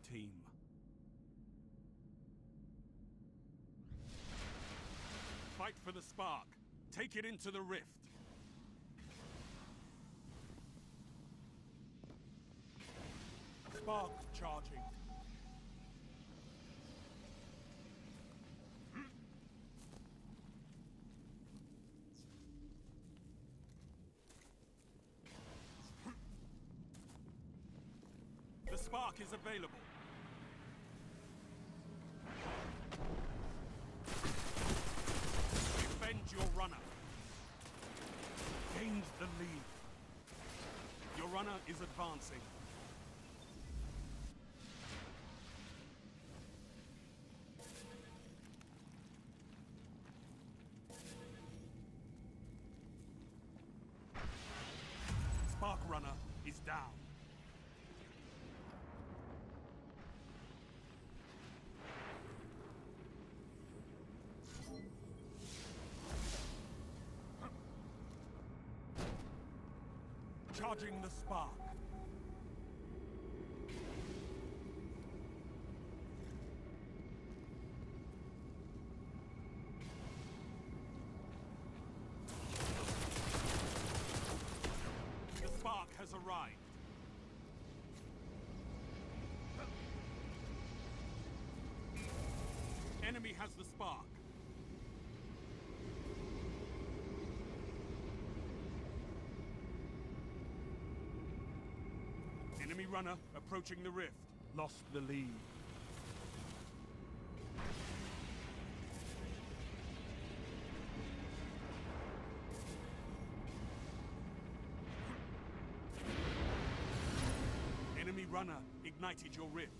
team. Fight for the spark. Take it into the rift. Spark charging. The spark is available. Defend your runner. Gained the lead. Your runner is advancing. Spark runner is down. Charging the spark. The spark has arrived. Enemy has the spark. Enemy runner approaching the rift. Lost the lead. Enemy runner ignited your rift.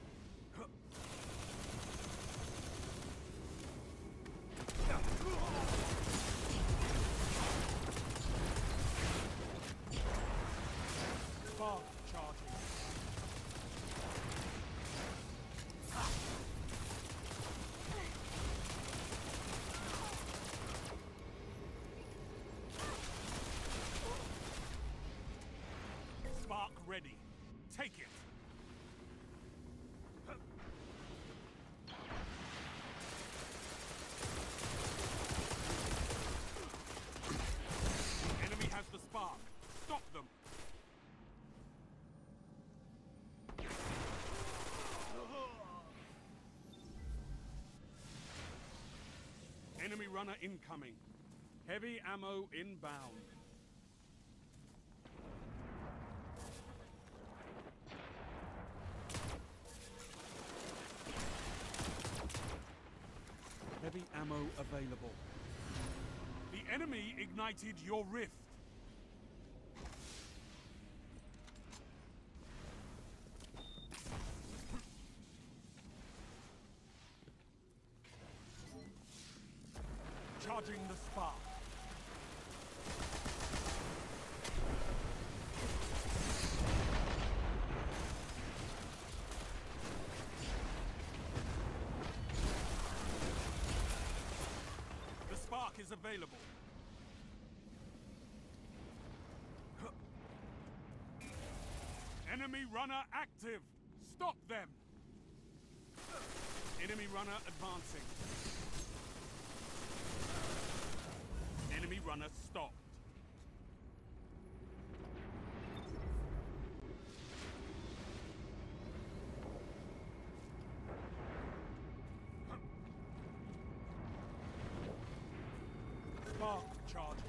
Spark charging. Spark ready. Take it. Enemy has the spark. Stop them. Enemy runner incoming. Heavy ammo inbound. Heavy ammo available. The enemy ignited your rift. Charging the spark. The spark is available. Enemy runner active. Stop them. Enemy runner advancing. Enemy runner stopped. Spark charging.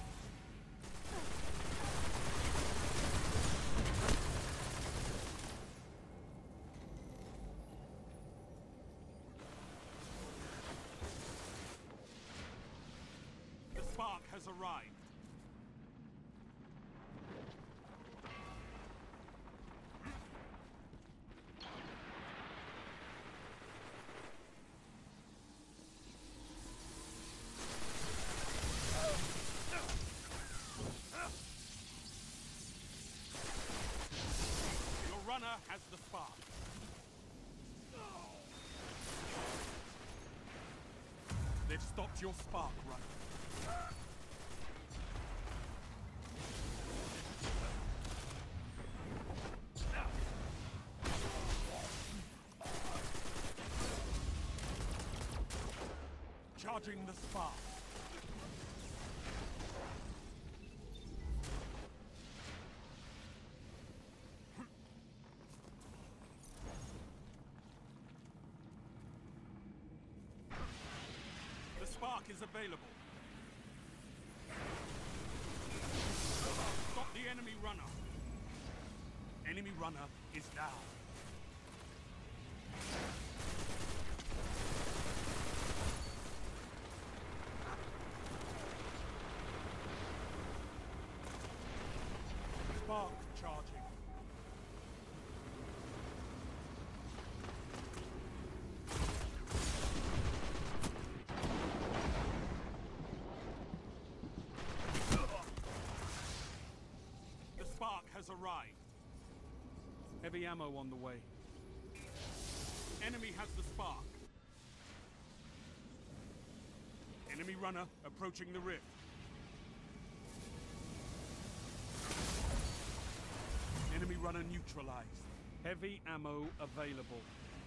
The spark has arrived. Your runner has the spark. They've stopped your spark run. Charging the spark. The spark is available. Stop the enemy runner. Enemy runner is down. Spark charging. The spark has arrived. Heavy ammo on the way. Enemy has the spark. Enemy runner approaching the rift. Enemy runner neutralized. Heavy ammo available.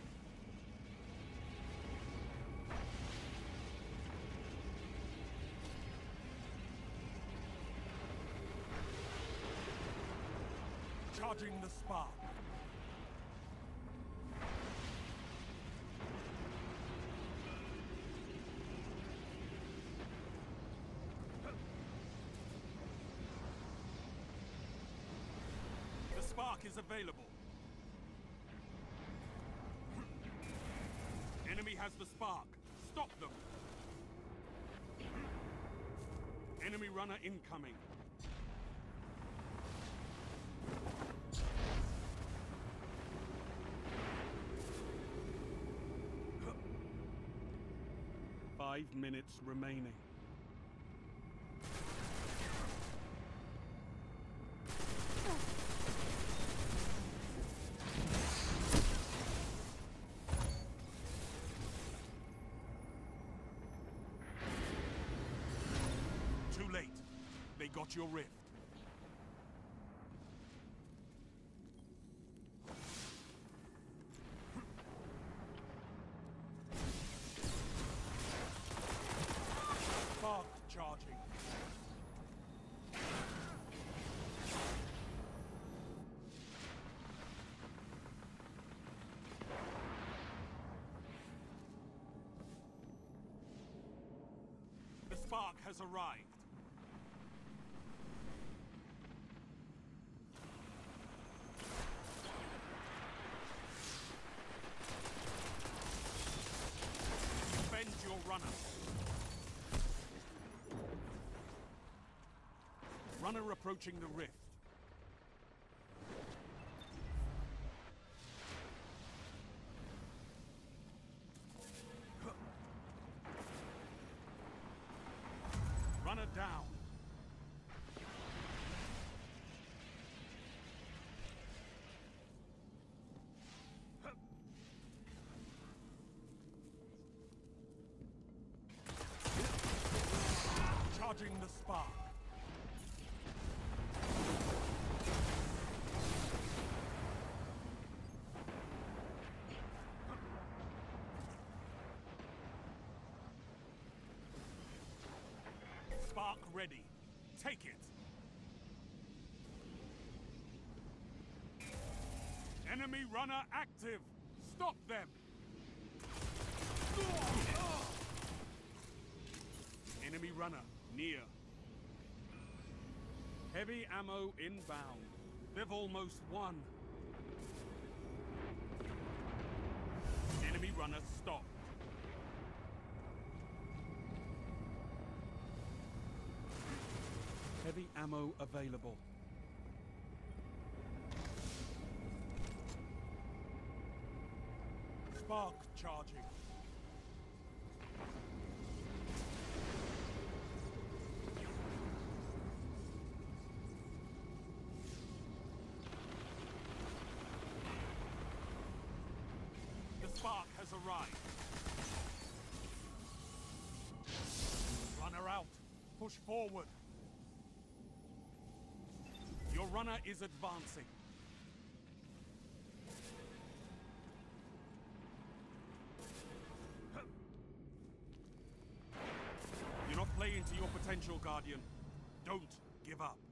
Charging the spark. The spark is available. Enemy has the spark. Stop them. Enemy runner incoming. Five minutes remaining. Too late. They got your rift. Spark charging. The spark has arrived. Defend your runner. Runner approaching the rift. Runner down. Charging the spark. Spark ready. Take it. Enemy runner active. Stop them. Enemy runner near. Heavy ammo inbound. They've almost won. Enemy runner stopped. Heavy ammo available. Spark charging. The spark has arrived. Runner out. Push forward. Your runner is advancing. Play into your potential, Guardian. Don't give up.